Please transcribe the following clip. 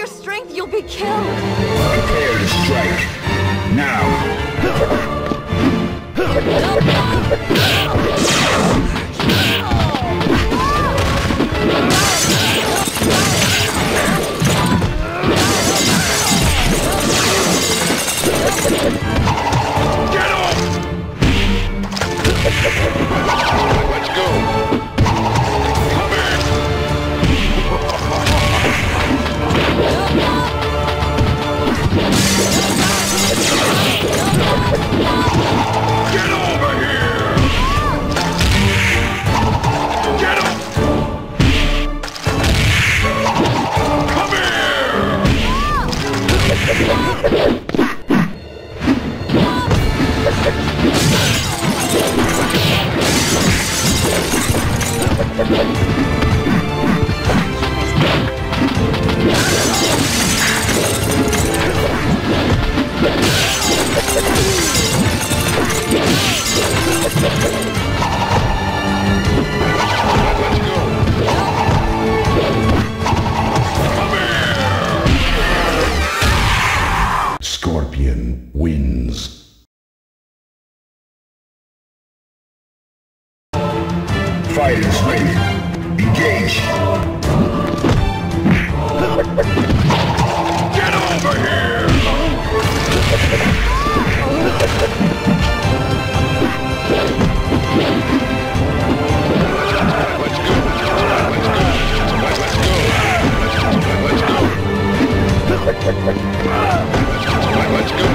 your strength, you'll be killed. Prepare to strike. Now. Get off! Let's go. Come here. Get over here! Get him! Come here! Scorpion wins. Fighters ready. Engage. Get over here! Let's go! Let's go!